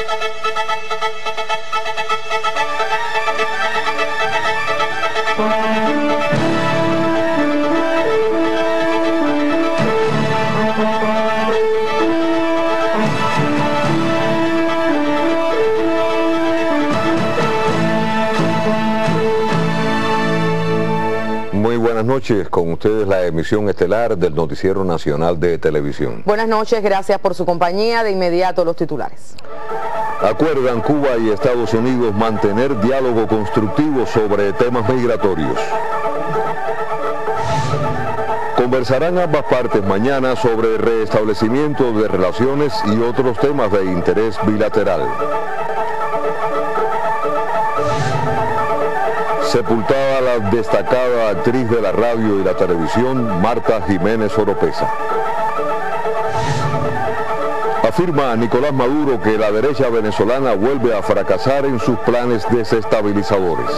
Muy buenas noches, con ustedes la emisión estelar del Noticiero Nacional de Televisión. Buenas noches, gracias por su compañía. De inmediato los titulares. Acuerdan Cuba y Estados Unidos mantener diálogo constructivo sobre temas migratorios. Conversarán ambas partes mañana sobre restablecimiento de relaciones y otros temas de interés bilateral. Sepultada la destacada actriz de la radio y la televisión, Marta Jiménez Oropesa. Afirma Nicolás Maduro que la derecha venezolana vuelve a fracasar en sus planes desestabilizadores.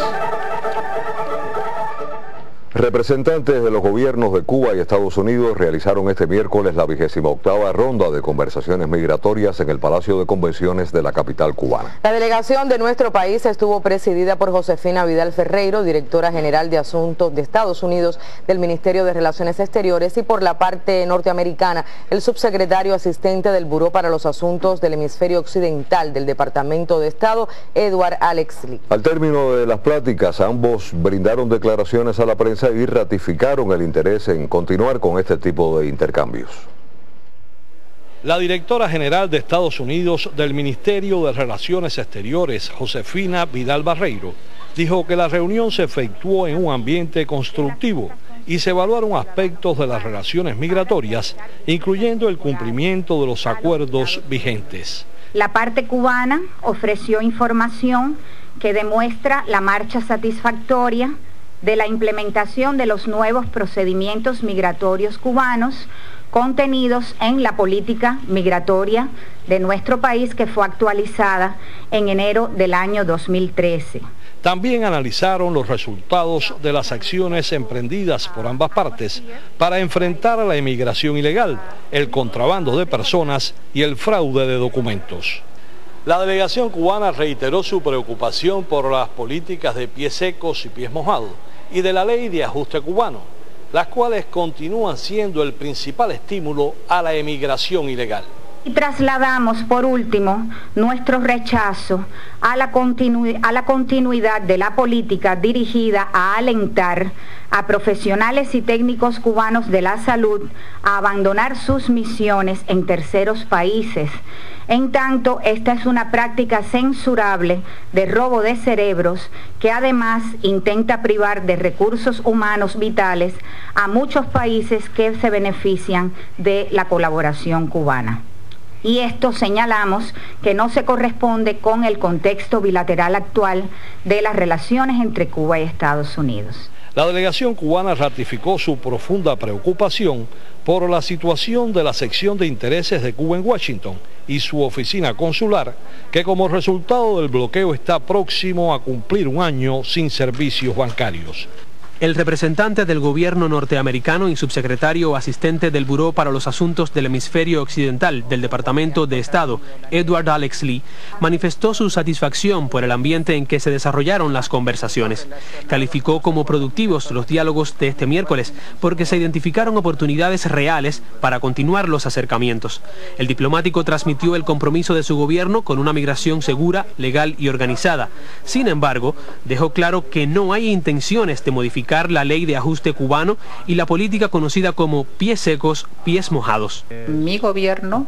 Representantes de los gobiernos de Cuba y Estados Unidos realizaron este miércoles la 28ª ronda de conversaciones migratorias en el Palacio de Convenciones de la capital cubana. La delegación de nuestro país estuvo presidida por Josefina Vidal Ferreiro, directora general de Asuntos de Estados Unidos del Ministerio de Relaciones Exteriores, y por la parte norteamericana, el subsecretario asistente del Buró para los Asuntos del Hemisferio Occidental del Departamento de Estado, Edward Alex Lee. Al término de las pláticas, ambos brindaron declaraciones a la prensa y ratificaron el interés en continuar con este tipo de intercambios. La directora general de Estados Unidos del Ministerio de Relaciones Exteriores, Josefina Vidal Barreiro, dijo que la reunión se efectuó en un ambiente constructivo y se evaluaron aspectos de las relaciones migratorias, incluyendo el cumplimiento de los acuerdos vigentes. La parte cubana ofreció información que demuestra la marcha satisfactoria de la implementación de los nuevos procedimientos migratorios cubanos contenidos en la política migratoria de nuestro país, que fue actualizada en enero del año 2013. También analizaron los resultados de las acciones emprendidas por ambas partes para enfrentar a la inmigración ilegal, el contrabando de personas y el fraude de documentos. La delegación cubana reiteró su preocupación por las políticas de pies secos y pies mojados y de la ley de ajuste cubano, las cuales continúan siendo el principal estímulo a la emigración ilegal. Y trasladamos, por último, nuestro rechazo a la continuidad de la política dirigida a alentar a profesionales y técnicos cubanos de la salud a abandonar sus misiones en terceros países. En tanto, esta es una práctica censurable de robo de cerebros que además intenta privar de recursos humanos vitales a muchos países que se benefician de la colaboración cubana. Y esto señalamos que no se corresponde con el contexto bilateral actual de las relaciones entre Cuba y Estados Unidos. La delegación cubana ratificó su profunda preocupación por la situación de la sección de intereses de Cuba en Washington y su oficina consular, que como resultado del bloqueo está próximo a cumplir un año sin servicios bancarios. El representante del gobierno norteamericano y subsecretario asistente del Buró para los Asuntos del Hemisferio Occidental del Departamento de Estado, Edward Alex Lee, manifestó su satisfacción por el ambiente en que se desarrollaron las conversaciones. Calificó como productivos los diálogos de este miércoles porque se identificaron oportunidades reales para continuar los acercamientos. El diplomático transmitió el compromiso de su gobierno con una migración segura, legal y organizada. Sin embargo, dejó claro que no hay intenciones de modificar la ley de ajuste cubano y la política conocida como pies secos, pies mojados. Mi gobierno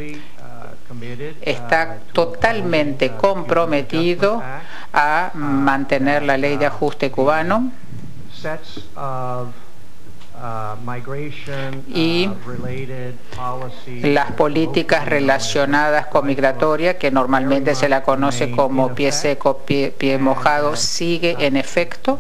está totalmente comprometido a mantener la ley de ajuste cubano y las políticas relacionadas con migratoria, que normalmente se la conoce como pie seco, pie mojado, sigue en efecto,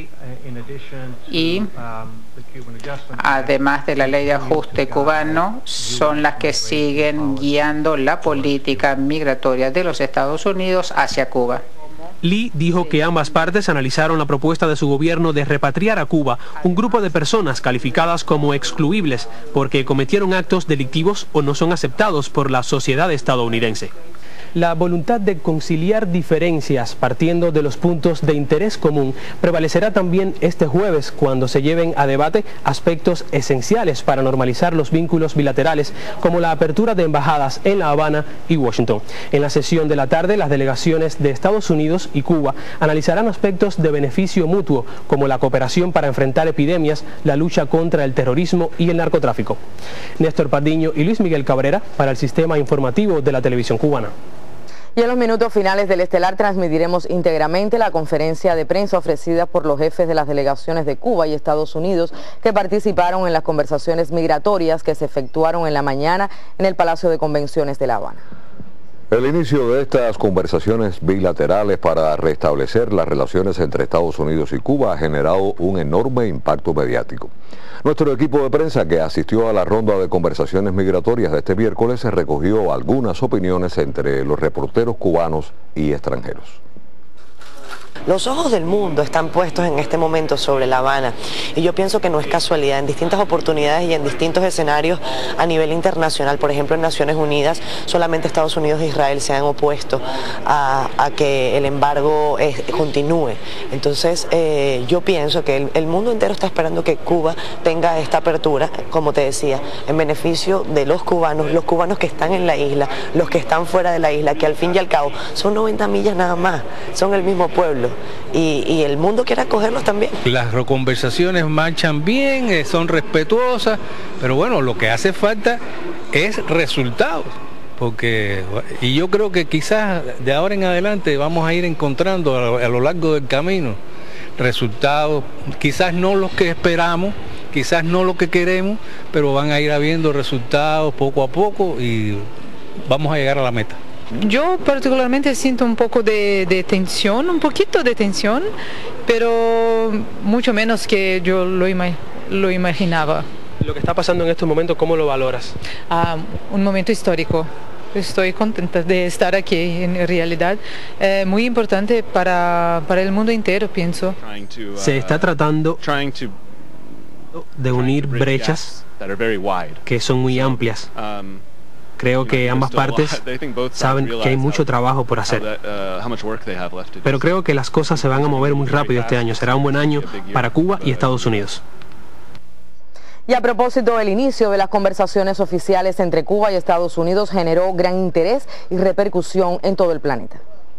y además de la ley de ajuste cubano son las que siguen guiando la política migratoria de los Estados Unidos hacia Cuba. Lee dijo que ambas partes analizaron la propuesta de su gobierno de repatriar a Cuba un grupo de personas calificadas como excluibles porque cometieron actos delictivos o no son aceptados por la sociedad estadounidense. la voluntad de conciliar diferencias partiendo de los puntos de interés común prevalecerá también este jueves cuando se lleven a debate aspectos esenciales para normalizar los vínculos bilaterales, como la apertura de embajadas en La Habana y Washington. En la sesión de la tarde, las delegaciones de Estados Unidos y Cuba analizarán aspectos de beneficio mutuo, como la cooperación para enfrentar epidemias, la lucha contra el terrorismo y el narcotráfico. Néstor Patiño y Luis Miguel Cabrera para el Sistema Informativo de la Televisión Cubana. Y en los minutos finales del Estelar transmitiremos íntegramente la conferencia de prensa ofrecida por los jefes de las delegaciones de Cuba y Estados Unidos que participaron en las conversaciones migratorias que se efectuaron en la mañana en el Palacio de Convenciones de La Habana. El inicio de estas conversaciones bilaterales para restablecer las relaciones entre Estados Unidos y Cuba ha generado un enorme impacto mediático. Nuestro equipo de prensa que asistió a la ronda de conversaciones migratorias de este miércoles se recogió algunas opiniones entre los reporteros cubanos y extranjeros. Los ojos del mundo están puestos en este momento sobre La Habana y yo pienso que no es casualidad. En distintas oportunidades y en distintos escenarios a nivel internacional, por ejemplo en Naciones Unidas, solamente Estados Unidos e Israel se han opuesto a que el embargo continúe. Entonces yo pienso que el mundo entero está esperando que Cuba tenga esta apertura, como te decía, en beneficio de los cubanos que están en la isla, los que están fuera de la isla, que al fin y al cabo son 90 millas nada más, son el mismo pueblo. Y el mundo quiere acogerlos también. Las conversaciones marchan bien, son respetuosas, pero bueno, lo que hace falta es resultados, y yo creo que quizás de ahora en adelante vamos a ir encontrando a lo largo del camino resultados, quizás no los que esperamos, quizás no lo que queremos, pero van a ir habiendo resultados poco a poco y vamos a llegar a la meta. Yo particularmente siento un poco de tensión, un poquito de tensión, pero mucho menos que yo lo imaginaba. Lo que está pasando en estos momentos, ¿cómo lo valoras? Un momento histórico. Estoy contenta de estar aquí, en realidad. Muy importante para el mundo entero, pienso. Se está tratando de unir brechas que son muy amplias. Creo que ambas partes saben que hay mucho trabajo por hacer, pero creo que las cosas se van a mover muy rápido este año. Será un buen año para Cuba y Estados Unidos. Y a propósito, el inicio de las conversaciones oficiales entre Cuba y Estados Unidos generó gran interés y repercusión en todo el planeta.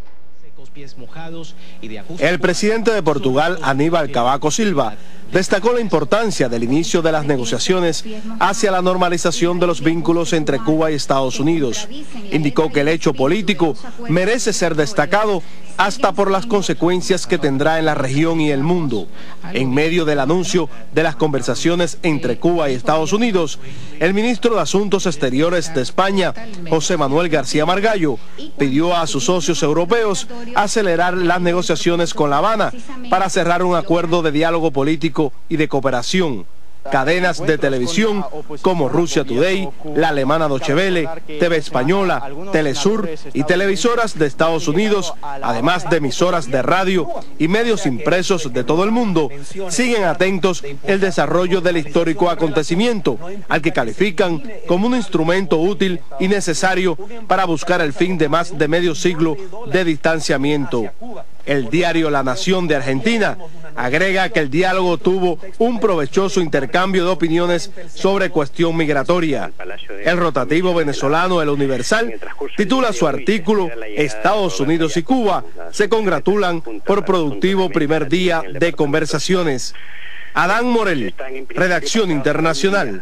El presidente de Portugal, Aníbal Cavaco Silva, destacó la importancia del inicio de las negociaciones hacia la normalización de los vínculos entre Cuba y Estados Unidos. Indicó que el hecho político merece ser destacado hasta por las consecuencias que tendrá en la región y el mundo. En medio del anuncio de las conversaciones entre Cuba y Estados Unidos, el ministro de Asuntos Exteriores de España, José Manuel García Margallo, pidió a sus socios europeos acelerar las negociaciones con La Habana para cerrar un acuerdo de diálogo político y de cooperación. Cadenas de televisión como Russia Today, la alemana Deutsche Welle, TV Española, Telesur y televisoras de Estados Unidos, además de emisoras de radio y medios impresos de todo el mundo, siguen atentos el desarrollo del histórico acontecimiento, al que califican como un instrumento útil y necesario para buscar el fin de más de medio siglo de distanciamiento. El diario La Nación de Argentina agrega que el diálogo tuvo un provechoso intercambio de opiniones sobre cuestión migratoria. El rotativo venezolano El Universal titula su artículo "Estados Unidos y Cuba se congratulan por productivo primer día de conversaciones". Adán Morel, Redacción Internacional.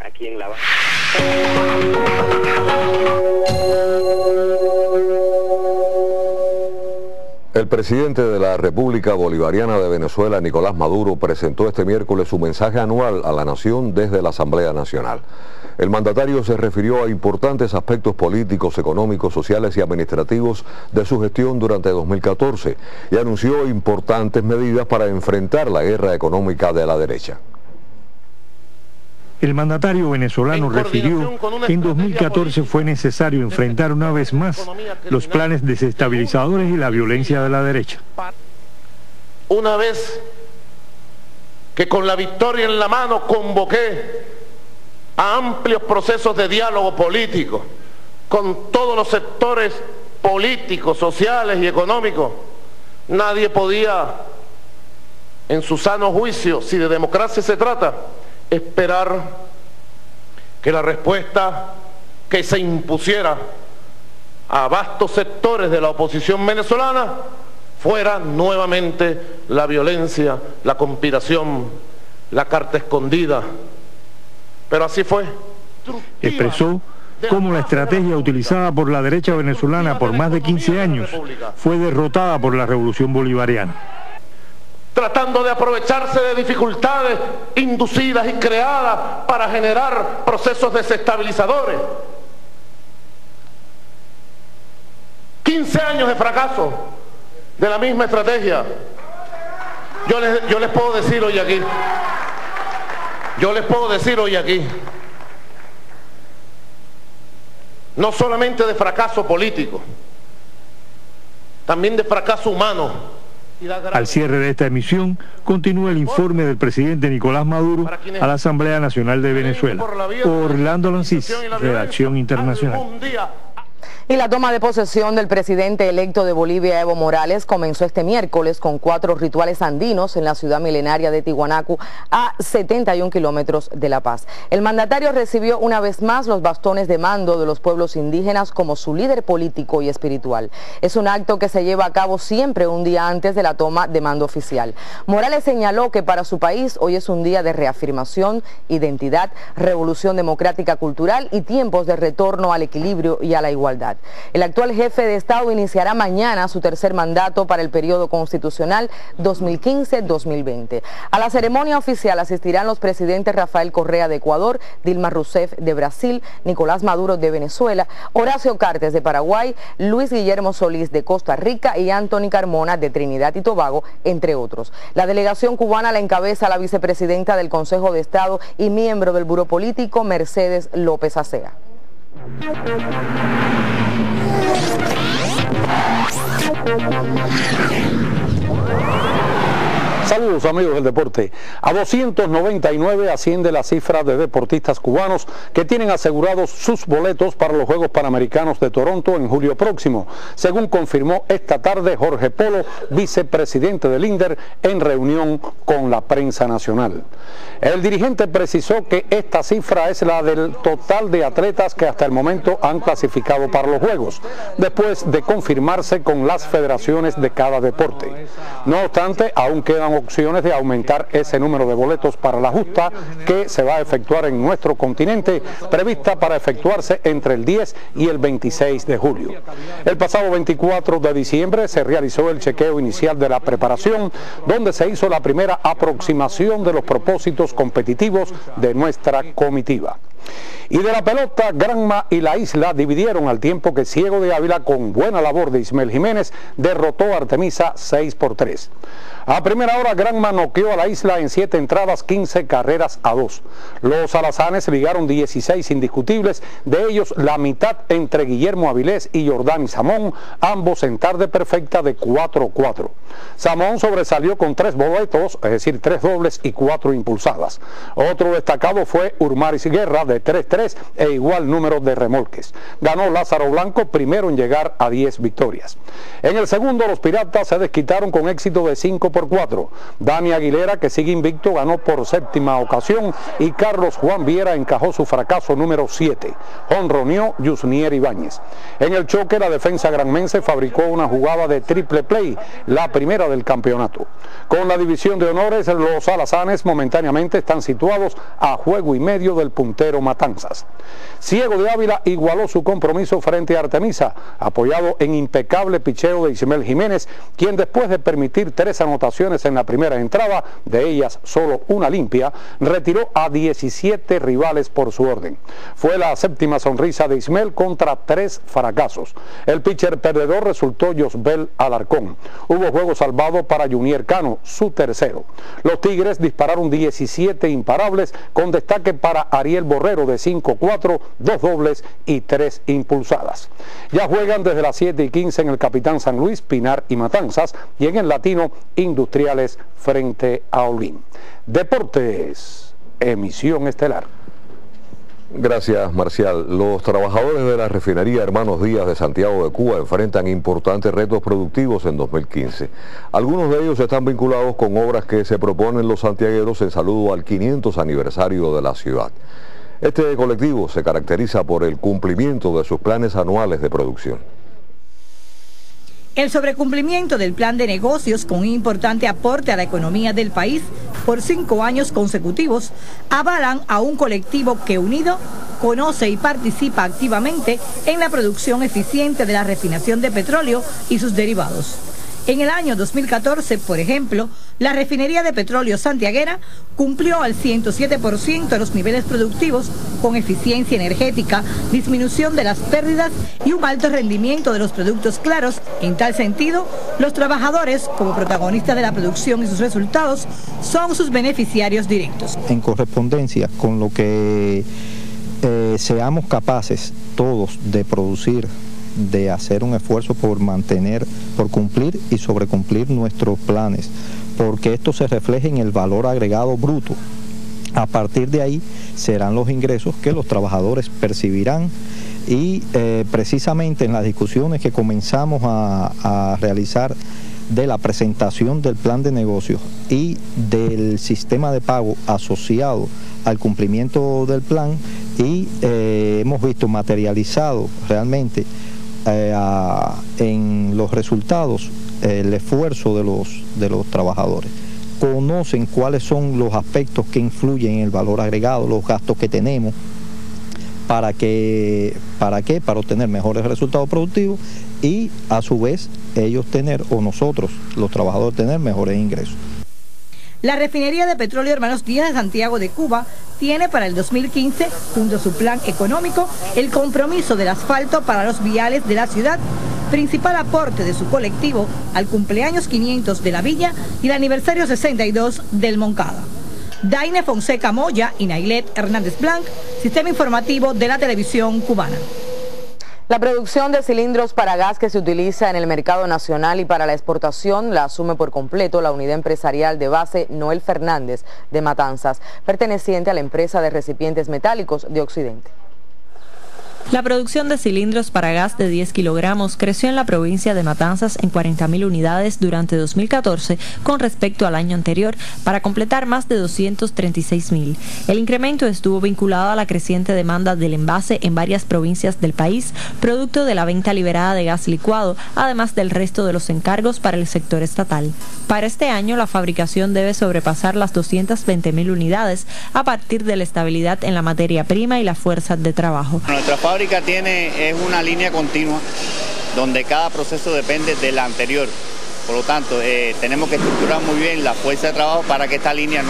El presidente de la República Bolivariana de Venezuela, Nicolás Maduro, presentó este miércoles su mensaje anual a la nación desde la Asamblea Nacional. El mandatario se refirió a importantes aspectos políticos, económicos, sociales y administrativos de su gestión durante 2014 y anunció importantes medidas para enfrentar la guerra económica de la derecha. El mandatario venezolano refirió que en 2014 fue necesario enfrentar una vez más los planes desestabilizadores y la violencia de la derecha. Una vez que con la victoria en la mano convoqué a amplios procesos de diálogo político con todos los sectores políticos, sociales y económicos, nadie podía, en su sano juicio, si de democracia se trata, esperar que la respuesta que se impusiera a vastos sectores de la oposición venezolana fuera nuevamente la violencia, la conspiración, la carta escondida. Pero así fue. Expresó cómo la estrategia utilizada por la derecha venezolana por más de 15 años fue derrotada por la revolución bolivariana. Tratando de aprovecharse de dificultades inducidas y creadas para generar procesos desestabilizadores. 15 años de fracaso de la misma estrategia. Yo les puedo decir hoy aquí, no solamente de fracaso político, también de fracaso humano. Al cierre de esta emisión, continúa el informe del presidente Nicolás Maduro a la Asamblea Nacional de Venezuela. Orlando Lancis, Redacción Internacional. Y la toma de posesión del presidente electo de Bolivia, Evo Morales, comenzó este miércoles con 4 rituales andinos en la ciudad milenaria de Tiwanaku, a 71 kilómetros de La Paz. El mandatario recibió una vez más los bastones de mando de los pueblos indígenas como su líder político y espiritual. Es un acto que se lleva a cabo siempre un día antes de la toma de mando oficial. Morales señaló que para su país hoy es un día de reafirmación, identidad, revolución democrática cultural y tiempos de retorno al equilibrio y a la igualdad. El actual jefe de Estado iniciará mañana su tercer mandato para el periodo constitucional 2015-2020. A la ceremonia oficial asistirán los presidentes Rafael Correa de Ecuador, Dilma Rousseff de Brasil, Nicolás Maduro de Venezuela, Horacio Cartes de Paraguay, Luis Guillermo Solís de Costa Rica y Anthony Carmona de Trinidad y Tobago, entre otros. La delegación cubana la encabeza la vicepresidenta del Consejo de Estado y miembro del Buró Político, Mercedes López Acea. Saludos amigos del deporte. A 299 asciende la cifra de deportistas cubanos que tienen asegurados sus boletos para los Juegos Panamericanos de Toronto en julio próximo, según confirmó esta tarde Jorge Polo, vicepresidente del INDER, en reunión con la prensa nacional. El dirigente precisó que esta cifra es la del total de atletas que hasta el momento han clasificado para los Juegos, después de confirmarse con las federaciones de cada deporte. No obstante, aún quedan opciones de aumentar ese número de boletos para la justa que se va a efectuar en nuestro continente, prevista para efectuarse entre el 10 y el 26 de julio. El pasado 24 de diciembre se realizó el chequeo inicial de la preparación, donde se hizo la primera aproximación de los propósitos competitivos de nuestra comitiva. Y de la pelota, Granma y La Isla dividieron al tiempo que Ciego de Ávila, con buena labor de Ismael Jiménez, derrotó a Artemisa 6-3. A primera hora, Granma noqueó a La Isla en 7 entradas, 15 carreras a 2. Los alazanes ligaron 16 indiscutibles, de ellos la mitad entre Guillermo Avilés y Jordani Samón, ambos en tarde perfecta de 4-4. Samón sobresalió con 3 boletos, es decir, 3 dobles y 4 impulsadas. Otro destacado fue Urmaris Guerra de 3-3 e igual número de remolques. Ganó Lázaro Blanco, primero en llegar a 10 victorias. En el segundo, los Piratas se desquitaron con éxito de 5-4. Dani Aguilera, que sigue invicto, ganó por 7ª ocasión y Carlos Juan Viera encajó su fracaso número 7. Jonroneó Yusnier Ibáñez. En el choque, la defensa granmense fabricó una jugada de triple play, la primera del campeonato. Con la división de honores, los alazanes momentáneamente están situados a juego y medio del puntero Matanzas. Ciego de Ávila igualó su compromiso frente a Artemisa, apoyado en impecable picheo de Ismael Jiménez, quien después de permitir 3 anotaciones en la primera entrada, de ellas solo una limpia, retiró a 17 rivales por su orden. Fue la 7ª sonrisa de Ismael contra 3 fracasos. El pitcher perdedor resultó Josbel Alarcón. Hubo juego salvado para Junier Cano, su tercero. Los Tigres dispararon 17 imparables, con destaque para Ariel Borrero de 5-4, 2 dobles y 3 impulsadas. Ya juegan desde las 7:15 en el Capitán San Luis, Pinar y Matanzas, y en el Latino, Industriales frente a Holguín. Deportes, emisión estelar. Gracias, Marcial. Los trabajadores de la refinería Hermanos Díaz de Santiago de Cuba enfrentan importantes retos productivos en 2015. Algunos de ellos están vinculados con obras que se proponen los santiagueros en saludo al 500 aniversario de la ciudad. Este colectivo se caracteriza por el cumplimiento de sus planes anuales de producción. El sobrecumplimiento del plan de negocios con un importante aporte a la economía del país por 5 años consecutivos avalan a un colectivo que unido conoce y participa activamente en la producción eficiente de la refinación de petróleo y sus derivados. En el año 2014, por ejemplo, la refinería de petróleo santiaguera cumplió al 107% los niveles productivos con eficiencia energética, disminución de las pérdidas y un alto rendimiento de los productos claros. En tal sentido, los trabajadores, como protagonistas de la producción y sus resultados, son sus beneficiarios directos. En correspondencia con lo que seamos capaces todos de producir, de hacer un esfuerzo por mantener, por cumplir y sobrecumplir nuestros planes, porque esto se refleja en el valor agregado bruto. A partir de ahí serán los ingresos que los trabajadores percibirán y precisamente en las discusiones que comenzamos a realizar de la presentación del plan de negocios y del sistema de pago asociado al cumplimiento del plan y hemos visto materializado realmente en los resultados el esfuerzo de los trabajadores. Conocen cuáles son los aspectos que influyen en el valor agregado, los gastos que tenemos, ¿para obtener mejores resultados productivos y a su vez ellos tener, o nosotros los trabajadores tener mejores ingresos. La refinería de petróleo Hermanos Díaz de Santiago de Cuba tiene para el 2015, junto a su plan económico, el compromiso del asfalto para los viales de la ciudad, principal aporte de su colectivo al cumpleaños 500 de la villa y el aniversario 62 del Moncada. Daine Fonseca Moya y Nailet Hernández Blanc, Sistema Informativo de la Televisión Cubana. La producción de cilindros para gas que se utiliza en el mercado nacional y para la exportación la asume por completo la unidad empresarial de base Noel Fernández de Matanzas, perteneciente a la empresa de recipientes metálicos de Occidente. La producción de cilindros para gas de 10 kilogramos creció en la provincia de Matanzas en 40.000 unidades durante 2014 con respecto al año anterior, para completar más de 236.000. El incremento estuvo vinculado a la creciente demanda del envase en varias provincias del país, producto de la venta liberada de gas licuado, además del resto de los encargos para el sector estatal. Para este año, la fabricación debe sobrepasar las 220.000 unidades a partir de la estabilidad en la materia prima y la fuerza de trabajo. Nuestra fábrica es una línea continua donde cada proceso depende del anterior. Por lo tanto, tenemos que estructurar muy bien la fuerza de trabajo para que esta línea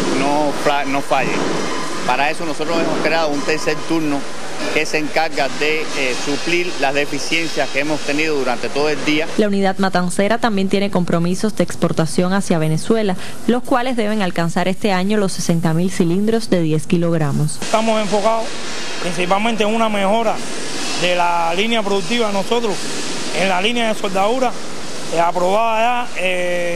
no falle. Para eso nosotros hemos creado un tercer turno que se encarga de suplir las deficiencias que hemos tenido durante todo el día. La unidad matancera también tiene compromisos de exportación hacia Venezuela, los cuales deben alcanzar este año los 60.000 cilindros de 10 kilogramos. Estamos enfocados principalmente en una mejora de la línea productiva de nosotros, en la línea de soldadura, aprobada ya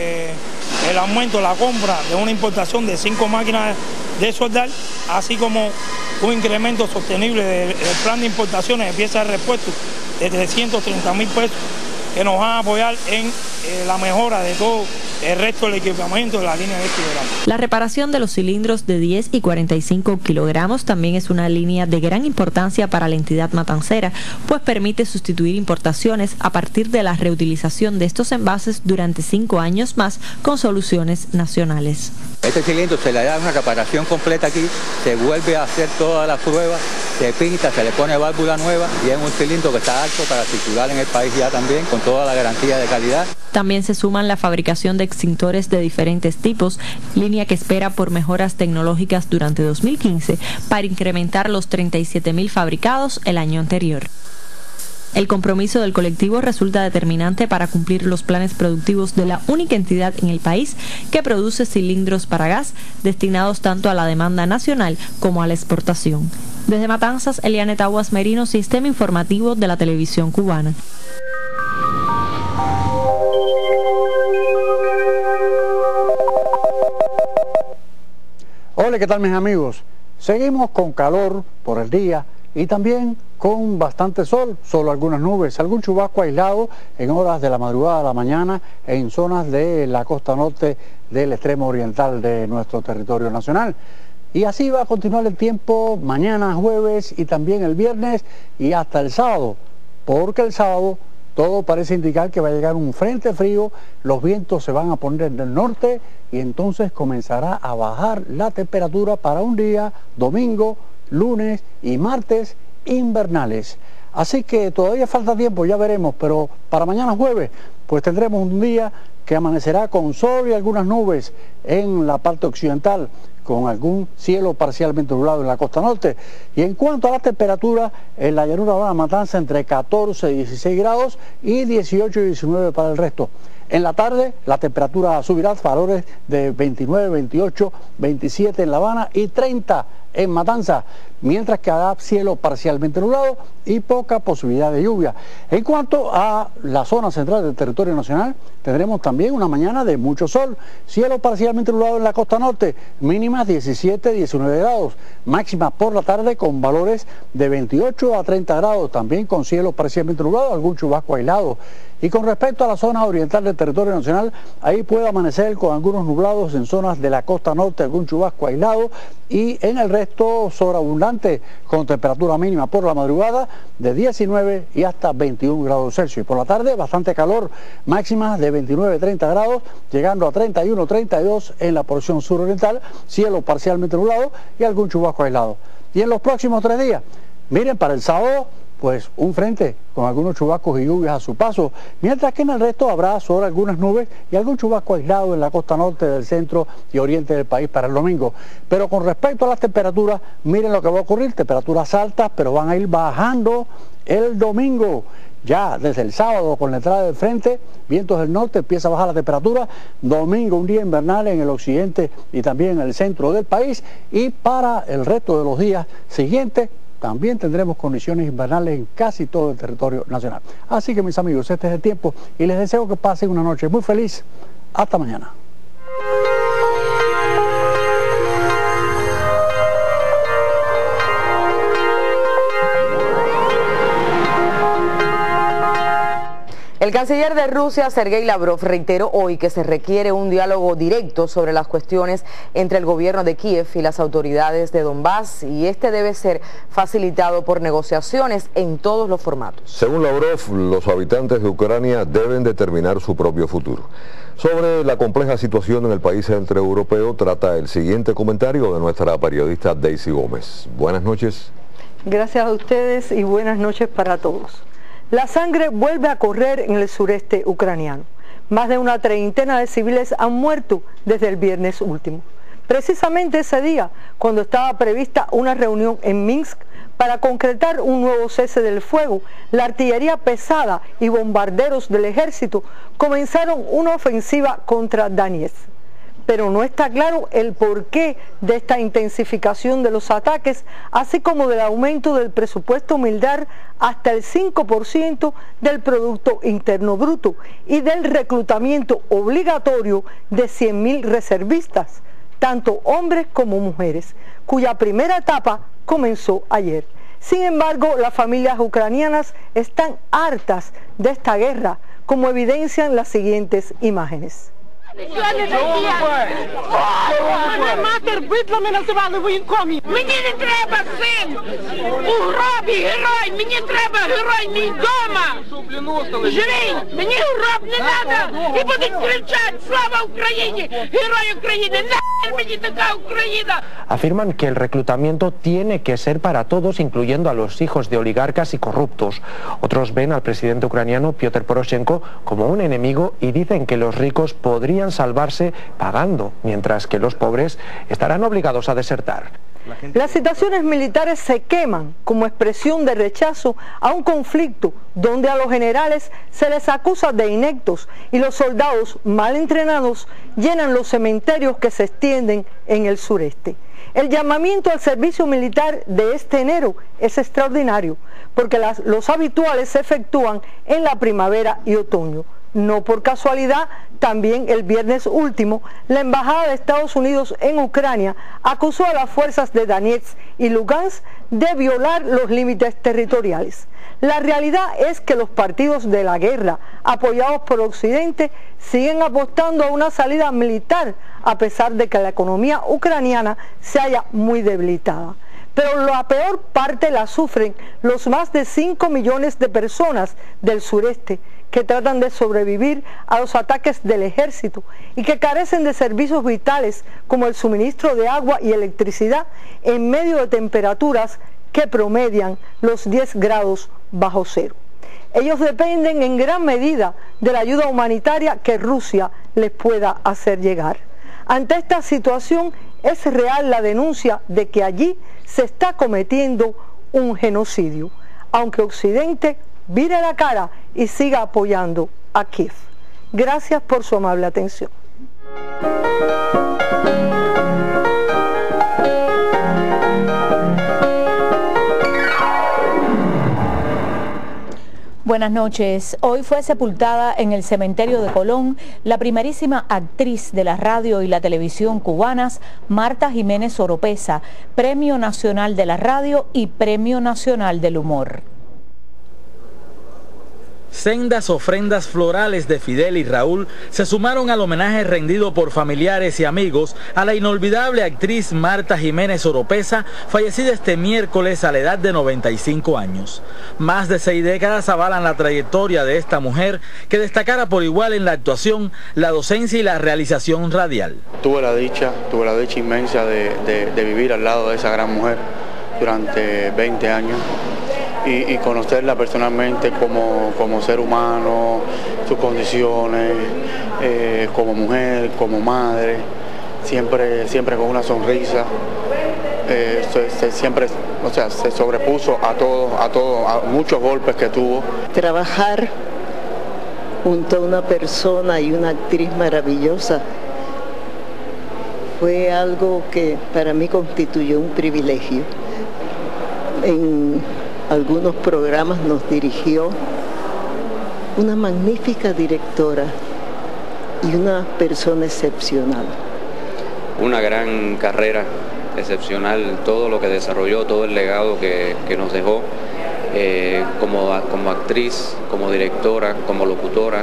el aumento, la compra de una importación de 5 máquinas de soldar, así como un incremento sostenible del plan de importaciones de piezas de repuesto de 330.000 pesos que nos van a apoyar en la mejora de todo el resto del equipamiento de la línea de 10 kilogramos. La reparación de los cilindros de 10 y 45 kilogramos también es una línea de gran importancia para la entidad matancera, pues permite sustituir importaciones a partir de la reutilización de estos envases durante 5 años más con soluciones nacionales. Este cilindro se le da una reparación completa aquí, se vuelve a hacer todas las pruebas, se pinta, se le pone válvula nueva y es un cilindro que está alto para circular en el país ya también, con toda la garantía de calidad. También se suman la fabricación de extintores de diferentes tipos, línea que espera por mejoras tecnológicas durante 2015 para incrementar los 37.000 fabricados el año anterior. El compromiso del colectivo resulta determinante para cumplir los planes productivos de la única entidad en el país que produce cilindros para gas destinados tanto a la demanda nacional como a la exportación. Desde Matanzas, Elianet Aguas Merino, Sistema Informativo de la Televisión Cubana. Hola, ¿qué tal mis amigos? Seguimos con calor por el día y también con bastante sol, solo algunas nubes, algún chubasco aislado en horas de la madrugada a la mañana en zonas de la costa norte del extremo oriental de nuestro territorio nacional. Y así va a continuar el tiempo mañana jueves y también el viernes y hasta el sábado, porque el sábado todo parece indicar que va a llegar un frente frío, los vientos se van a poner del norte y entonces comenzará a bajar la temperatura para un día, domingo, lunes y martes invernales. Así que todavía falta tiempo, ya veremos, pero para mañana jueves pues tendremos un día que amanecerá con sol y algunas nubes en la parte occidental, con algún cielo parcialmente nublado en la costa norte. Y en cuanto a la temperatura, en la llanura de la Matanza entre 14 y 16 grados y 18 y 19 para el resto. En la tarde la temperatura subirá a valores de 29, 28, 27 en La Habana y 30 en Matanza, mientras que habrá cielo parcialmente nublado y poca posibilidad de lluvia. En cuanto a la zona central del territorio nacional, tendremos también una mañana de mucho sol, cielo parcialmente nublado en la costa norte, mínimas 17, 19 grados, máximas por la tarde con valores de 28 a 30 grados, también con cielo parcialmente nublado, algún chubasco aislado. Y con respecto a la zona oriental del territorio nacional, ahí puede amanecer con algunos nublados en zonas de la costa norte, algún chubasco aislado, y en el resto sobreabundante con temperatura mínima por la madrugada de 19 y hasta 21 grados Celsius. Y por la tarde bastante calor, máximas de 29, 30 grados, llegando a 31, 32 en la porción suroriental, cielo parcialmente nublado y algún chubasco aislado. Y en los próximos 3 días, miren, para el sábado, pues un frente con algunos chubascos y lluvias a su paso, mientras que en el resto habrá solo algunas nubes y algún chubasco aislado en la costa norte del centro y oriente del país para el domingo. Pero con respecto a las temperaturas, miren lo que va a ocurrir, temperaturas altas, pero van a ir bajando el domingo. Ya desde el sábado con la entrada del frente, vientos del norte, empieza a bajar la temperatura, domingo un día invernal en el occidente y también en el centro del país, y para el resto de los días siguientes, también tendremos condiciones invernales en casi todo el territorio nacional. Así que mis amigos, este es el tiempo y les deseo que pasen una noche muy feliz. Hasta mañana. El canciller de Rusia, Sergei Lavrov, reiteró hoy que se requiere un diálogo directo sobre las cuestiones entre el gobierno de Kiev y las autoridades de Donbass, y este debe ser facilitado por negociaciones en todos los formatos. Según Lavrov, los habitantes de Ucrania deben determinar su propio futuro. Sobre la compleja situación en el país centroeuropeo, trata el siguiente comentario de nuestra periodista Daisy Gómez. Buenas noches. Gracias a ustedes y buenas noches para todos. La sangre vuelve a correr en el sureste ucraniano. Más de una treintena de civiles han muerto desde el viernes último. Precisamente ese día, cuando estaba prevista una reunión en Minsk para concretar un nuevo cese del fuego, la artillería pesada y bombarderos del ejército comenzaron una ofensiva contra Donetsk. Pero no está claro el porqué de esta intensificación de los ataques, así como del aumento del presupuesto militar hasta el 5% del Producto Interno Bruto y del reclutamiento obligatorio de 100.000 reservistas, tanto hombres como mujeres, cuya primera etapa comenzó ayer. Sin embargo, las familias ucranianas están hartas de esta guerra, como evidencian las siguientes imágenes. Мене матір бидлами називали воєнкомі. Мені не треба син у гробі, герой. Мені треба герой мій дома. Живий. Мені гроб не треба. І будуть кричати «Слава Україні! Герой України! Нахер мені така Україна!» Afirman que el reclutamiento tiene que ser para todos, incluyendo a los hijos de oligarcas y corruptos. Otros ven al presidente ucraniano Piotr Poroshenko como un enemigo y dicen que los ricos podrían salvarse pagando, mientras que los pobres estarán obligados a desertar. Las situaciones militares se queman como expresión de rechazo a un conflicto donde a los generales se les acusa de ineptos y los soldados mal entrenados llenan los cementerios que se extienden en el sureste. El llamamiento al servicio militar de este enero es extraordinario porque los habituales se efectúan en la primavera y otoño. No por casualidad, también el viernes último, la Embajada de Estados Unidos en Ucrania acusó a las fuerzas de Donetsk y Lugansk de violar los límites territoriales. La realidad es que los partidos de la guerra, apoyados por Occidente, siguen apostando a una salida militar, a pesar de que la economía ucraniana se halla muy debilitada. Pero la peor parte la sufren los más de 5 millones de personas del sureste que tratan de sobrevivir a los ataques del ejército y que carecen de servicios vitales como el suministro de agua y electricidad en medio de temperaturas que promedian los 10 grados bajo cero. Ellos dependen en gran medida de la ayuda humanitaria que Rusia les pueda hacer llegar. Ante esta situación es real la denuncia de que allí se está cometiendo un genocidio, aunque Occidente vire la cara y siga apoyando a Kiev. Gracias por su amable atención. Buenas noches. Hoy fue sepultada en el cementerio de Colón la primerísima actriz de la radio y la televisión cubanas, Marta Jiménez Oropeza, Premio Nacional de la Radio y Premio Nacional del Humor. Sendas ofrendas florales de Fidel y Raúl se sumaron al homenaje rendido por familiares y amigos a la inolvidable actriz Marta Jiménez Oropeza, fallecida este miércoles a la edad de 95 años. Más de 6 décadas avalan la trayectoria de esta mujer, que destacara por igual en la actuación, la docencia y la realización radial. Tuve la dicha inmensa de vivir al lado de esa gran mujer durante 20 años. Y conocerla personalmente como ser humano, sus condiciones, como mujer, como madre, siempre con una sonrisa, se sobrepuso a muchos golpes que tuvo. Trabajar junto a una persona y una actriz maravillosa fue algo que para mí constituyó un privilegio. En algunos programas nos dirigió una magnífica directora y una persona excepcional. Una gran carrera excepcional, todo lo que desarrolló, todo el legado que nos dejó como actriz, como directora, como locutora,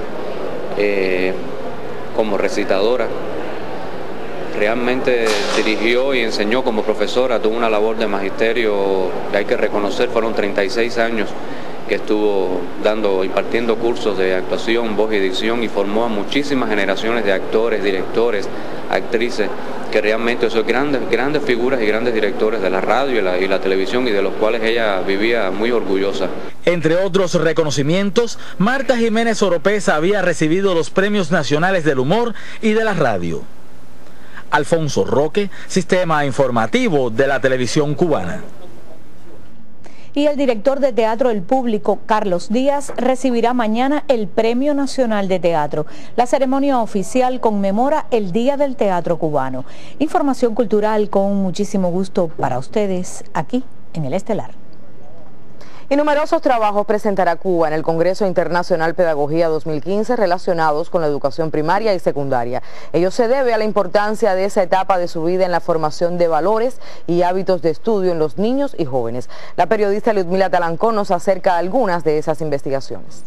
como recitadora. Realmente dirigió y enseñó como profesora, tuvo una labor de magisterio que hay que reconocer, fueron 36 años que estuvo impartiendo cursos de actuación, voz y dicción, y formó a muchísimas generaciones de actores, directores, actrices, que realmente son grandes figuras y grandes directores de la radio y la televisión, y de los cuales ella vivía muy orgullosa. Entre otros reconocimientos, Marta Jiménez Oropeza había recibido los Premios Nacionales del Humor y de la Radio. Alfonso Roque, Sistema Informativo de la Televisión Cubana. Y el director de Teatro El Público, Carlos Díaz, recibirá mañana el Premio Nacional de Teatro. La ceremonia oficial conmemora el Día del Teatro Cubano. Información cultural con muchísimo gusto para ustedes aquí en El Estelar. Y numerosos trabajos presentará Cuba en el Congreso Internacional Pedagogía 2015 relacionados con la educación primaria y secundaria. Ello se debe a la importancia de esa etapa de su vida en la formación de valores y hábitos de estudio en los niños y jóvenes. La periodista Ludmila Talancón nos acerca a algunas de esas investigaciones.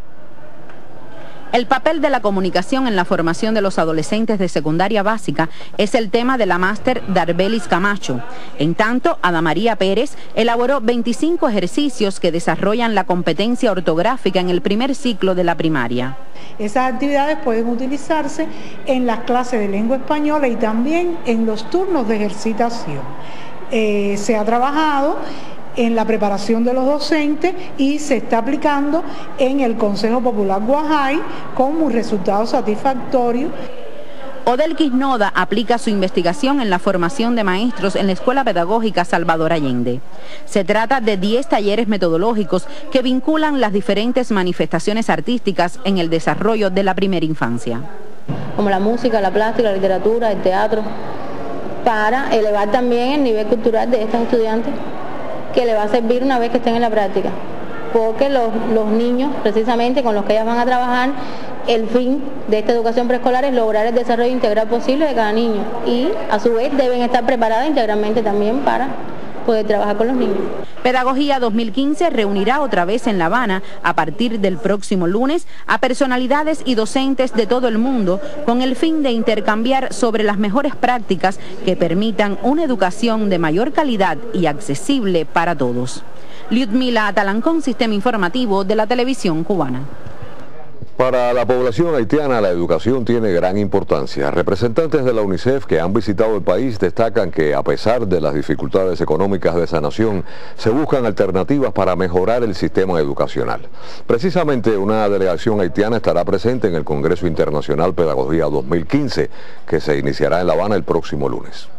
El papel de la comunicación en la formación de los adolescentes de secundaria básica es el tema de la máster Darbelis Camacho. En tanto, Ada María Pérez elaboró 25 ejercicios que desarrollan la competencia ortográfica en el primer ciclo de la primaria. Esas actividades pueden utilizarse en las clases de lengua española y también en los turnos de ejercitación. Se ha trabajado en la preparación de los docentes y se está aplicando en el Consejo Popular Guajay con un resultado satisfactorio. Odel Quisnoda aplica su investigación en la formación de maestros en la Escuela Pedagógica Salvador Allende. Se trata de 10 talleres metodológicos que vinculan las diferentes manifestaciones artísticas en el desarrollo de la primera infancia. Como la música, la plástica, la literatura, el teatro, para elevar también el nivel cultural de estos estudiantes, que le va a servir una vez que estén en la práctica, porque los niños precisamente con los que ellas van a trabajar el fin de esta educación preescolar es lograr el desarrollo integral posible de cada niño y a su vez deben estar preparadas integralmente también para poder trabajar con los niños. Pedagogía 2015 reunirá otra vez en La Habana, a partir del próximo lunes, a personalidades y docentes de todo el mundo con el fin de intercambiar sobre las mejores prácticas que permitan una educación de mayor calidad y accesible para todos. Liudmila Talancón, Sistema Informativo de la Televisión Cubana. Para la población haitiana, la educación tiene gran importancia. Representantes de la UNICEF que han visitado el país destacan que, a pesar de las dificultades económicas de esa nación, se buscan alternativas para mejorar el sistema educacional. Precisamente, una delegación haitiana estará presente en el Congreso Internacional Pedagogía 2015, que se iniciará en La Habana el próximo lunes.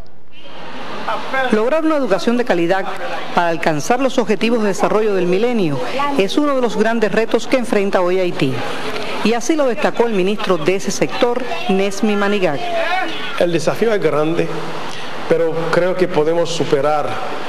Lograr una educación de calidad para alcanzar los objetivos de desarrollo del milenio es uno de los grandes retos que enfrenta hoy Haití. Y así lo destacó el ministro de ese sector, Nesmi Manigat. El desafío es grande, pero creo que podemos superar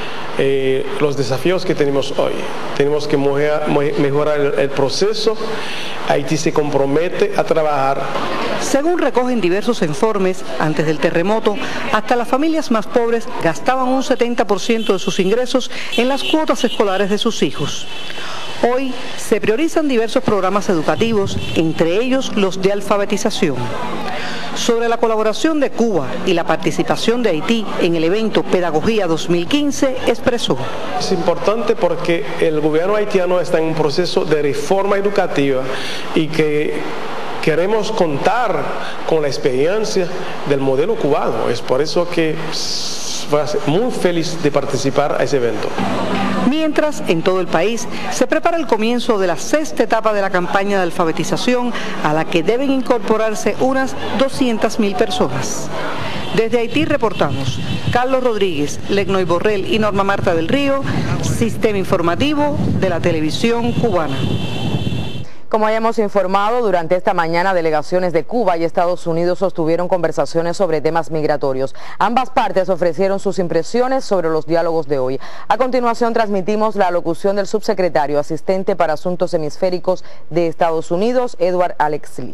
los desafíos que tenemos hoy. Tenemos que mejorar el proceso. Haití se compromete a trabajar. Según recogen diversos informes, antes del terremoto, hasta las familias más pobres gastaban un 70% de sus ingresos en las cuotas escolares de sus hijos. Hoy se priorizan diversos programas educativos, entre ellos los de alfabetización. Sobre la colaboración de Cuba y la participación de Haití en el evento Pedagogía 2015, expresó: es importante porque el gobierno haitiano está en un proceso de reforma educativa y que queremos contar con la experiencia del modelo cubano. Es por eso que voy a ser muy feliz de participar a ese evento. Mientras, en todo el país se prepara el comienzo de la 6ª etapa de la campaña de alfabetización, a la que deben incorporarse unas 200.000 personas. Desde Haití reportamos Carlos Rodríguez, Legnoy Borrell y Norma Marta del Río, Sistema Informativo de la Televisión Cubana. Como hayamos informado, durante esta mañana delegaciones de Cuba y Estados Unidos sostuvieron conversaciones sobre temas migratorios. Ambas partes ofrecieron sus impresiones sobre los diálogos de hoy. A continuación transmitimos la alocución del subsecretario asistente para Asuntos Hemisféricos de Estados Unidos, Edward Alex Lee.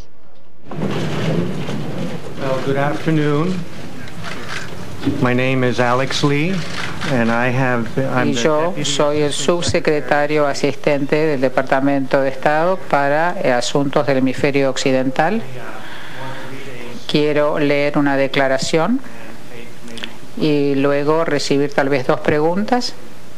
Well, good afternoon. My name is Alex Lee, and I'm yo soy el subsecretario asistente del Departamento de Estado para Asuntos del Hemisferio Occidental. Quiero leer una declaración y luego recibir tal vez 2 preguntas.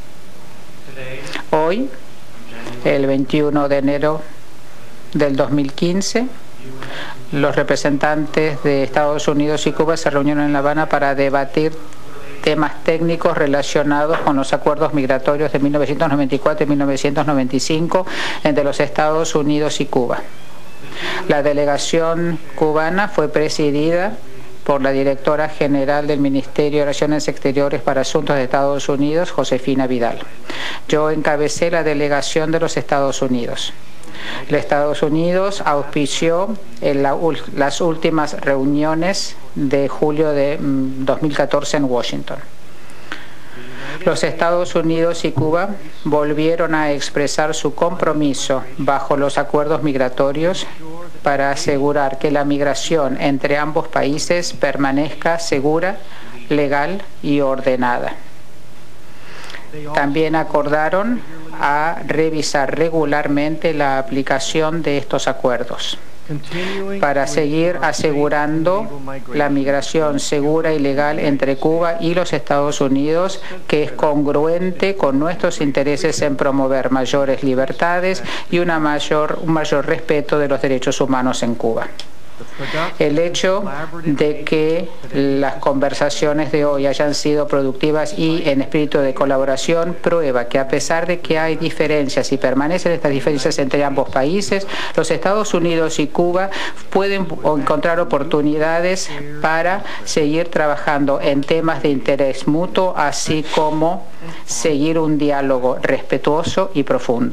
Hoy, el 21 de enero del 2015, los representantes de Estados Unidos y Cuba se reunieron en La Habana para debatir temas técnicos relacionados con los acuerdos migratorios de 1994 y 1995 entre los Estados Unidos y Cuba. La delegación cubana fue presidida por la directora general del Ministerio de Relaciones Exteriores para Asuntos de Estados Unidos, Josefina Vidal. Yo encabecé la delegación de los Estados Unidos. Los Estados Unidos auspició las últimas reuniones de julio de 2014 en Washington. Los Estados Unidos y Cuba volvieron a expresar su compromiso bajo los acuerdos migratorios para asegurar que la migración entre ambos países permanezca segura, legal y ordenada. También acordaron a revisar regularmente la aplicación de estos acuerdos para seguir asegurando la migración segura y legal entre Cuba y los Estados Unidos, que es congruente con nuestros intereses en promover mayores libertades y un mayor respeto de los derechos humanos en Cuba. El hecho de que las conversaciones de hoy hayan sido productivas y en espíritu de colaboración prueba que, a pesar de que hay diferencias y permanecen estas diferencias entre ambos países, los Estados Unidos y Cuba pueden encontrar oportunidades para seguir trabajando en temas de interés mutuo, así como seguir un diálogo respetuoso y profundo.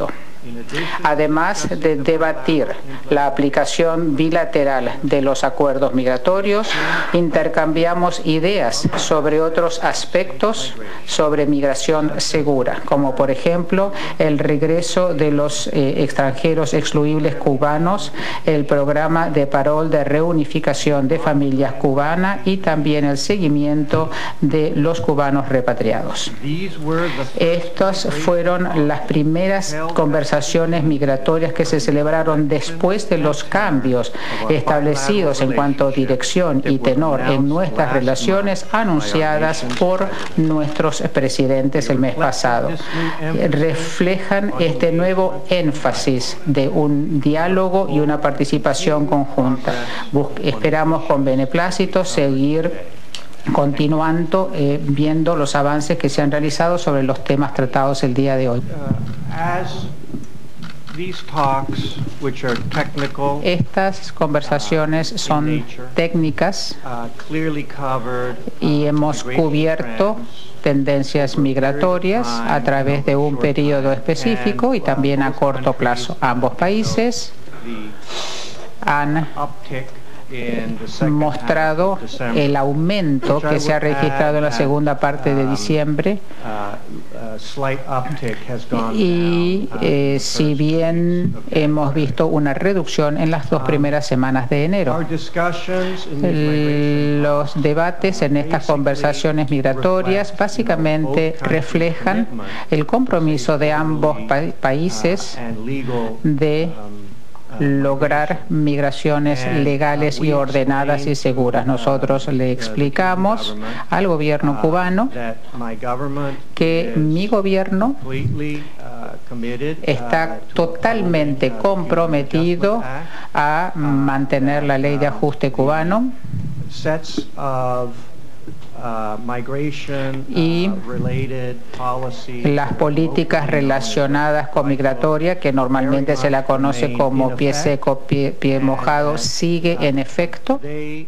Además de debatir la aplicación bilateral de los acuerdos migratorios, intercambiamos ideas sobre otros aspectos sobre migración segura, como por ejemplo el regreso de los extranjeros excluibles cubanos, el programa de parol de reunificación de familias cubanas y también el seguimiento de los cubanos repatriados. Estas fueron las primeras conversaciones migratorias que se celebraron después de los cambios establecidos en cuanto a dirección y tenor en nuestras relaciones anunciadas por nuestros presidentes el mes pasado. Reflejan este nuevo énfasis de un diálogo y una participación conjunta. Esperamos con beneplácito seguir continuando viendo los avances que se han realizado sobre los temas tratados el día de hoy. Estas conversaciones son técnicas y hemos cubierto tendencias migratorias a través de un periodo específico y también a corto plazo. Ambos países han mostrado el aumento que se ha registrado en la segunda parte de diciembre y si bien hemos visto una reducción en las 2 primeras semanas de enero. Los debates en estas conversaciones migratorias básicamente reflejan el compromiso de ambos países de lograr migraciones legales y ordenadas y seguras. Nosotros le explicamos al gobierno cubano que mi gobierno está totalmente comprometido a mantener la ley de ajuste cubano y las políticas relacionadas con migratoria, que normalmente se la conoce como pie seco, pie mojado, sigue en efecto,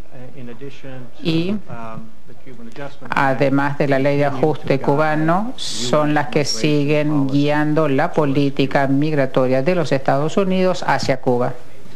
y además de la ley de ajuste cubano, son las que siguen guiando la política migratoria de los Estados Unidos hacia Cuba.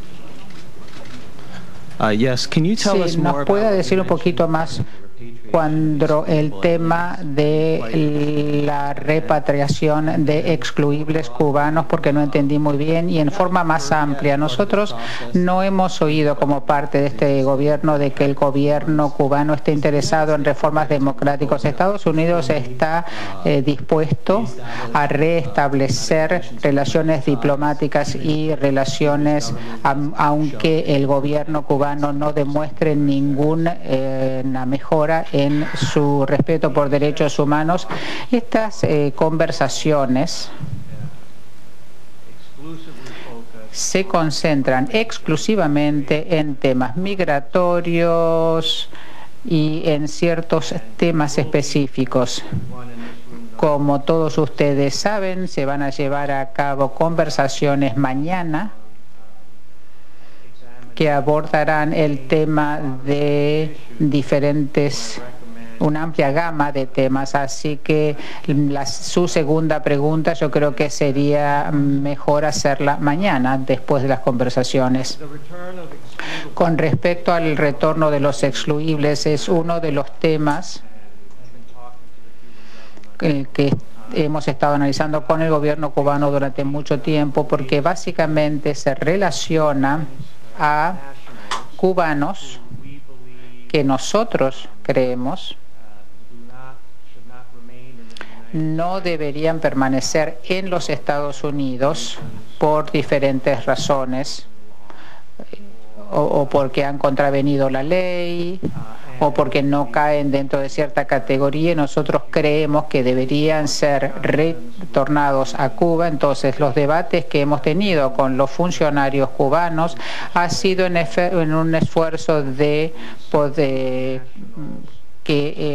Sí, ¿nos puede decir un poquito más cuando el tema de la repatriación de excluibles cubanos, porque no entendí muy bien, y en forma más amplia? Nosotros no hemos oído como parte de este gobierno de que el gobierno cubano esté interesado en reformas democráticas. Estados Unidos está dispuesto a restablecer relaciones diplomáticas y relaciones, aunque el gobierno cubano no demuestre ninguna mejora en su respeto por derechos humanos. Estas conversaciones se concentran exclusivamente en temas migratorios y en ciertos temas específicos. Como todos ustedes saben, se van a llevar a cabo conversaciones mañana que abordarán el tema de una amplia gama de temas, así que su segunda pregunta yo creo que sería mejor hacerla mañana después de las conversaciones. Con respecto al retorno de los excluibles, es uno de los temas que hemos estado analizando con el gobierno cubano durante mucho tiempo, porque básicamente se relaciona a cubanos que nosotros creemos no deberían permanecer en los Estados Unidos por diferentes razones, o porque han contravenido la ley, o porque no caen dentro de cierta categoría, y nosotros creemos que deberían ser retornados a Cuba. Entonces, los debates que hemos tenido con los funcionarios cubanos ha sido en un esfuerzo de poder que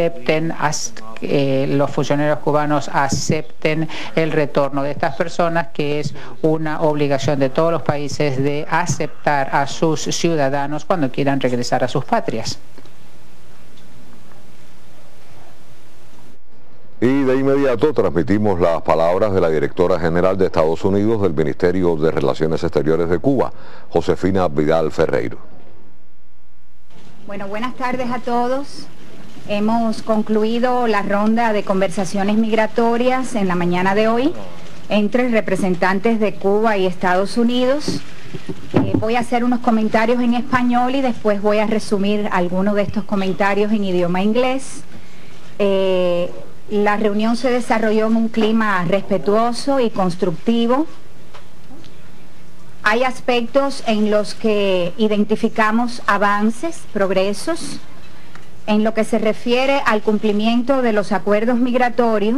los funcionarios cubanos acepten el retorno de estas personas, que es una obligación de todos los países de aceptar a sus ciudadanos cuando quieran regresar a sus patrias. Y de inmediato transmitimos las palabras de la directora general de Estados Unidos del Ministerio de Relaciones Exteriores de Cuba, Josefina Vidal Ferreiro. Bueno, buenas tardes a todos. Hemos concluido la ronda de conversaciones migratorias en la mañana de hoy entre representantes de Cuba y Estados Unidos. Voy a hacer unos comentarios en español y después voy a resumir algunos de estos comentarios en idioma inglés. La reunión se desarrolló en un clima respetuoso y constructivo. Hay aspectos en los que identificamos avances, progresos. En lo que se refiere al cumplimiento de los acuerdos migratorios,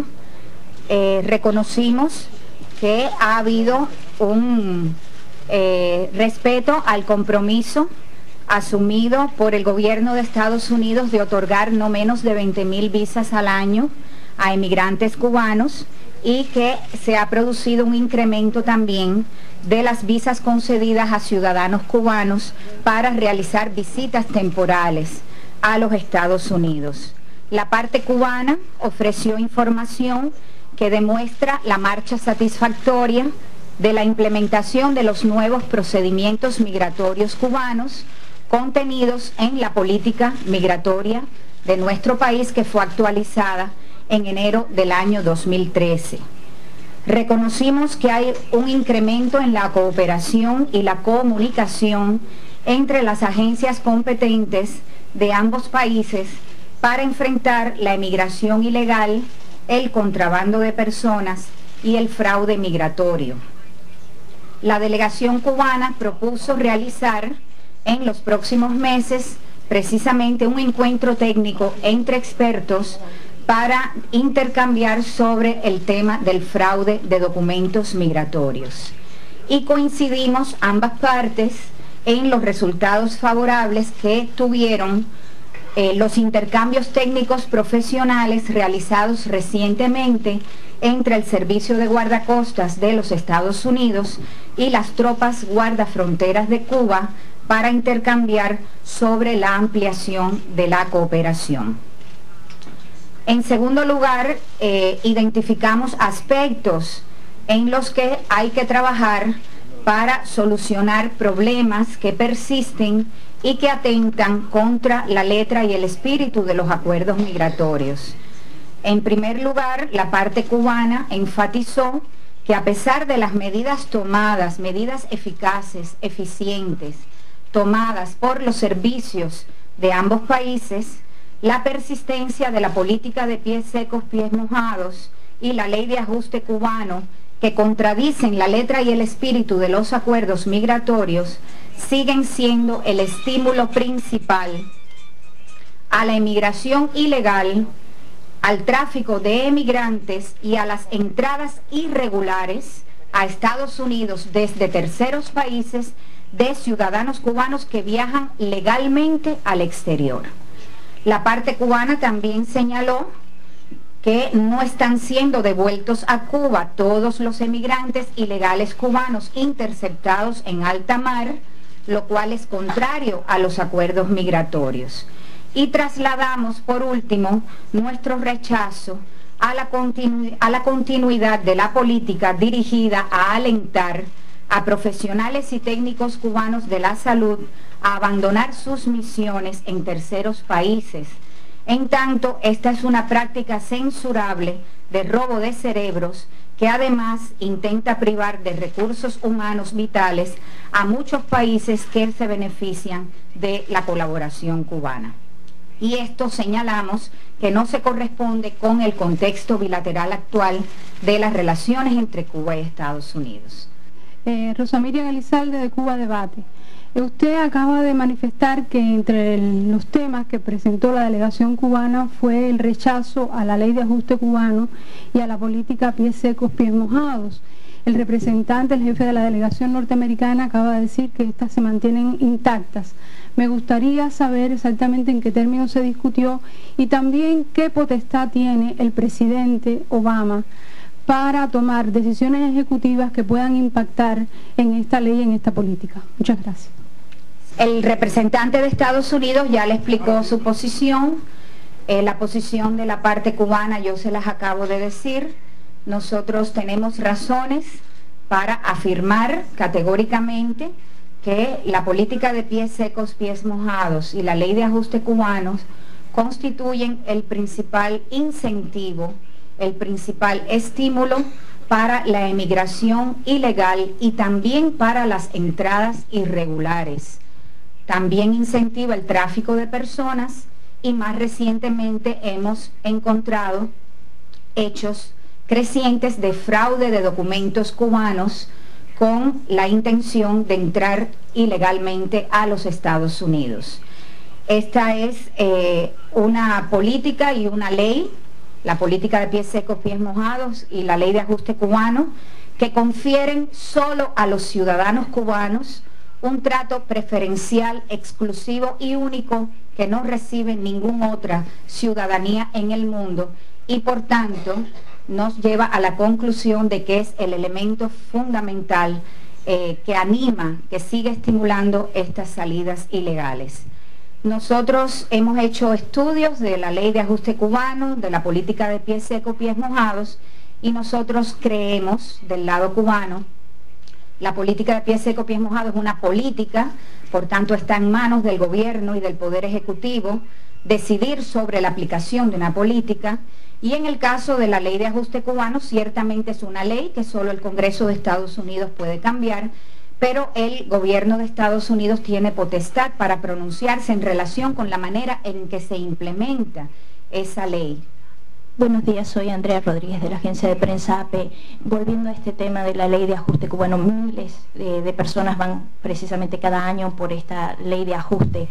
reconocimos que ha habido un respeto al compromiso asumido por el gobierno de Estados Unidos de otorgar no menos de 20.000 visas al año a emigrantes cubanos y que se ha producido un incremento también de las visas concedidas a ciudadanos cubanos para realizar visitas temporales a los Estados Unidos. La parte cubana ofreció información que demuestra la marcha satisfactoria de la implementación de los nuevos procedimientos migratorios cubanos contenidos en la política migratoria de nuestro país, que fue actualizada en enero del año 2013. Reconocimos que hay un incremento en la cooperación y la comunicación entre las agencias competentes de ambos países para enfrentar la emigración ilegal, el contrabando de personas y el fraude migratorio. La delegación cubana propuso realizar en los próximos meses precisamente un encuentro técnico entre expertos para intercambiar sobre el tema del fraude de documentos migratorios. Y coincidimos ambas partes en los resultados favorables que tuvieron los intercambios técnicos profesionales realizados recientemente entre el Servicio de Guardacostas de los Estados Unidos y las tropas guardafronteras de Cuba para intercambiar sobre la ampliación de la cooperación. En segundo lugar, identificamos aspectos en los que hay que trabajar para solucionar problemas que persisten y que atentan contra la letra y el espíritu de los acuerdos migratorios. En primer lugar, la parte cubana enfatizó que a pesar de las medidas tomadas, medidas eficaces, eficientes, tomadas por los servicios de ambos países, la persistencia de la política de pies secos, pies mojados y la ley de ajuste cubano, que contradicen la letra y el espíritu de los acuerdos migratorios, siguen siendo el estímulo principal a la emigración ilegal, al tráfico de emigrantes y a las entradas irregulares a Estados Unidos desde terceros países de ciudadanos cubanos que viajan legalmente al exterior. La parte cubana también señaló que no están siendo devueltos a Cuba todos los emigrantes ilegales cubanos interceptados en alta mar, lo cual es contrario a los acuerdos migratorios. Y trasladamos, por último, nuestro rechazo a la continuidad de la política dirigida a alentar a profesionales y técnicos cubanos de la salud a abandonar sus misiones en terceros países. En tanto, esta es una práctica censurable de robo de cerebros que además intenta privar de recursos humanos vitales a muchos países que se benefician de la colaboración cubana. Y esto señalamos que no se corresponde con el contexto bilateral actual de las relaciones entre Cuba y Estados Unidos. Rosa Miriam Elizalde, de Cuba Debate. Usted acaba de manifestar que entre los temas que presentó la delegación cubana fue el rechazo a la ley de ajuste cubano y a la política pies secos, pies mojados. El representante, el jefe de la delegación norteamericana, acaba de decir que estas se mantienen intactas. Me gustaría saber exactamente en qué términos se discutió y también qué potestad tiene el presidente Obama para tomar decisiones ejecutivas que puedan impactar en esta ley y en esta política. Muchas gracias. El representante de Estados Unidos ya le explicó su posición. La posición de la parte cubana yo se las acabo de decir. Nosotros tenemos razones para afirmar categóricamente que la política de pies secos, pies mojados y la ley de ajuste cubanos constituyen el principal incentivo, el principal estímulo para la emigración ilegal y también para las entradas irregulares. También incentiva el tráfico de personas y más recientemente hemos encontrado hechos crecientes de fraude de documentos cubanos con la intención de entrar ilegalmente a los Estados Unidos. Esta es una política y una ley, la política de pies secos, pies mojados y la ley de ajuste cubano, que confieren solo a los ciudadanos cubanos un trato preferencial, exclusivo y único que no recibe ninguna otra ciudadanía en el mundo y por tanto nos lleva a la conclusión de que es el elemento fundamental que anima, que sigue estimulando estas salidas ilegales. Nosotros hemos hecho estudios de la ley de ajuste cubano, de la política de pies secos, pies mojados, y nosotros creemos, del lado cubano, la política de pies secos, pies mojados es una política, por tanto está en manos del gobierno y del Poder Ejecutivo decidir sobre la aplicación de una política, y en el caso de la ley de ajuste cubano, ciertamente es una ley que solo el Congreso de Estados Unidos puede cambiar, pero el gobierno de Estados Unidos tiene potestad para pronunciarse en relación con la manera en que se implementa esa ley. Buenos días, soy Andrea Rodríguez de la agencia de prensa AP. Volviendo a este tema de la ley de ajuste cubano, miles de personas van precisamente cada año por esta ley de ajuste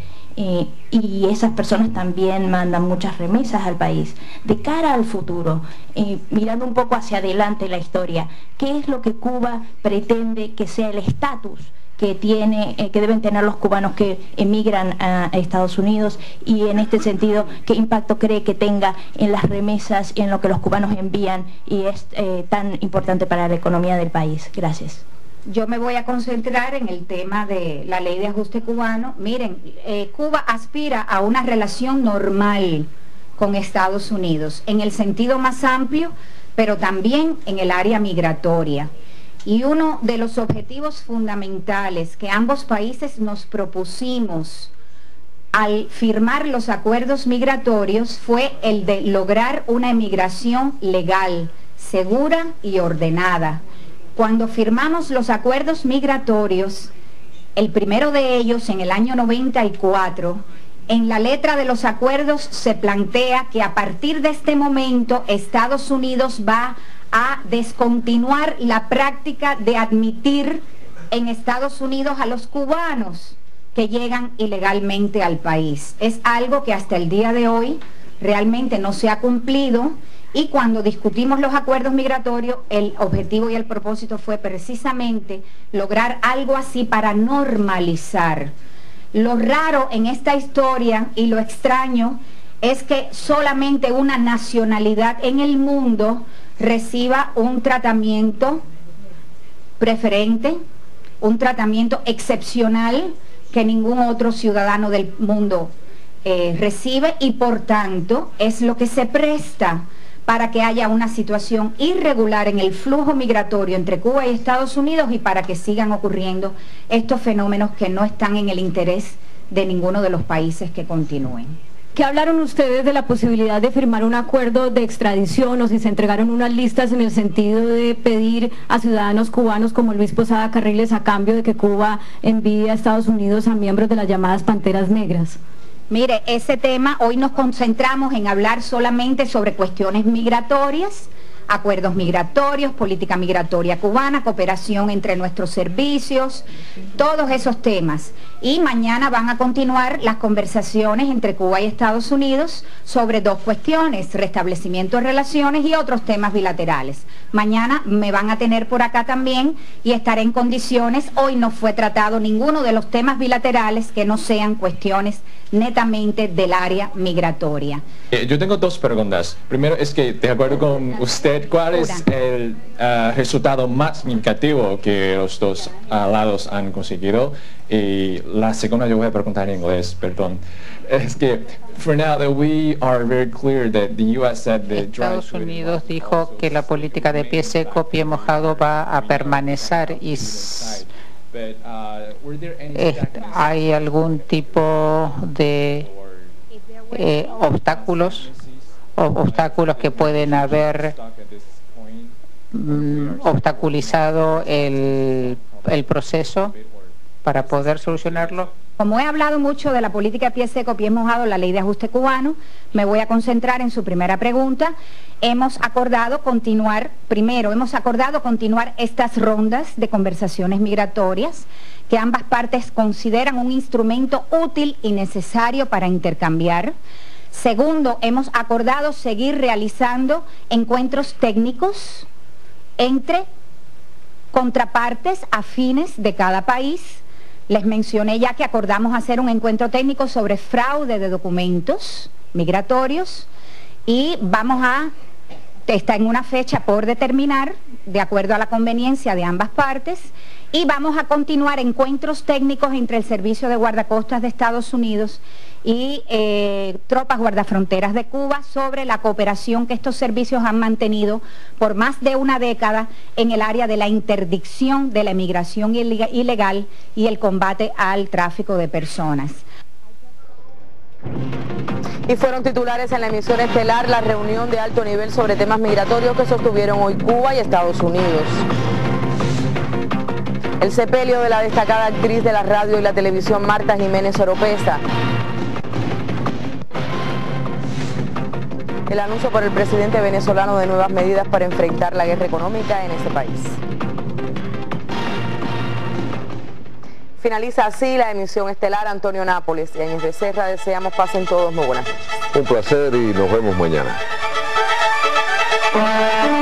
y esas personas también mandan muchas remesas al país. De cara al futuro, mirando un poco hacia adelante la historia, ¿qué es lo que Cuba pretende que sea el estatus que deben tener los cubanos que emigran a Estados Unidos? Y en este sentido, ¿qué impacto cree que tenga en las remesas y en lo que los cubanos envían y es tan importante para la economía del país? Gracias. Yo me voy a concentrar en el tema de la ley de ajuste cubano. Miren, Cuba aspira a una relación normal con Estados Unidos, en el sentido más amplio, pero también en el área migratoria. Y uno de los objetivos fundamentales que ambos países nos propusimos al firmar los acuerdos migratorios fue el de lograr una emigración legal, segura y ordenada. Cuando firmamos los acuerdos migratorios, el primero de ellos en el año 94, en la letra de los acuerdos se plantea que a partir de este momento Estados Unidos va a descontinuar la práctica de admitir en Estados Unidos a los cubanos que llegan ilegalmente al país. Es algo que hasta el día de hoy realmente no se ha cumplido y cuando discutimos los acuerdos migratorios, el objetivo y el propósito fue precisamente lograr algo así para normalizar. Lo raro en esta historia y lo extraño es que solamente una nacionalidad en el mundo reciba un tratamiento preferente, un tratamiento excepcional que ningún otro ciudadano del mundo recibe y por tanto es lo que se presta para que haya una situación irregular en el flujo migratorio entre Cuba y Estados Unidos y para que sigan ocurriendo estos fenómenos que no están en el interés de ninguno de los países que continúen. ¿Qué hablaron ustedes de la posibilidad de firmar un acuerdo de extradición o si se entregaron unas listas en el sentido de pedir a ciudadanos cubanos como Luis Posada Carriles a cambio de que Cuba envíe a Estados Unidos a miembros de las llamadas Panteras Negras? Mire, ese tema hoy nos concentramos en hablar solamente sobre cuestiones migratorias, acuerdos migratorios, política migratoria cubana, cooperación entre nuestros servicios, todos esos temas. Y mañana van a continuar las conversaciones entre Cuba y Estados Unidos sobre dos cuestiones, restablecimiento de relaciones y otros temas bilaterales. Mañana me van a tener por acá también y estaré en condiciones. Hoy no fue tratado ninguno de los temas bilaterales que no sean cuestiones netamente del área migratoria. Yo tengo dos preguntas. Primero es que, de acuerdo con usted, ¿Cuál es el resultado más significativo que los dos lados han conseguido? Y la segunda yo voy a preguntar en inglés, perdón. Es que, for now, that we are very clear that the U.S. said that Estados Unidos dijo que la política de pie seco, pie mojado va a permanecer y ¿hay algún tipo de obstáculos que pueden haber obstaculizado el proceso para poder solucionarlo? Como he hablado mucho de la política pie seco, pie mojado, la ley de ajuste cubano, me voy a concentrar en su primera pregunta. Hemos acordado continuar estas rondas de conversaciones migratorias que ambas partes consideran un instrumento útil y necesario para intercambiar. Segundo, hemos acordado seguir realizando encuentros técnicos entre contrapartes afines de cada país. Les mencioné ya que acordamos hacer un encuentro técnico sobre fraude de documentos migratorios y está en una fecha por determinar, de acuerdo a la conveniencia de ambas partes, y vamos a continuar encuentros técnicos entre el Servicio de Guardacostas de Estados Unidos y tropas guardafronteras de Cuba sobre la cooperación que estos servicios han mantenido por más de una década en el área de la interdicción de la emigración ilegal y el combate al tráfico de personas. Y fueron titulares en la emisión estelar la reunión de alto nivel sobre temas migratorios que sostuvieron hoy Cuba y Estados Unidos. El sepelio de la destacada actriz de la radio y la televisión Marta Jiménez Oropesa. El anuncio por el presidente venezolano de nuevas medidas para enfrentar la guerra económica en ese país. Finaliza así la emisión estelar. Antonio Nápoles y Áñez Becerra deseamos pasen todos muy buenas noches. Un placer y nos vemos mañana.